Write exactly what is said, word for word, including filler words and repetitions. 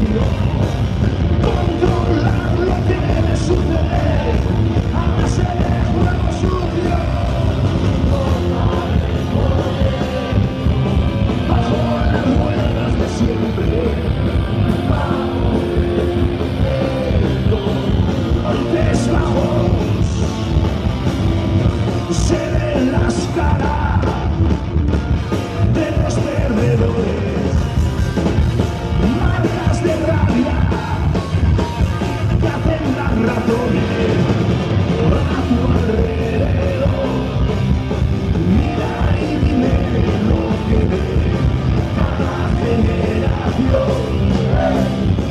Controlar lo que debe suceder a base de juego sucio. Bajo las ruedas de siempre. Antes bajos se ven las caras de los perdedores, marcas de rabia que hacen las ratones a tu alrededor. Mira y dime lo que ve cada generación.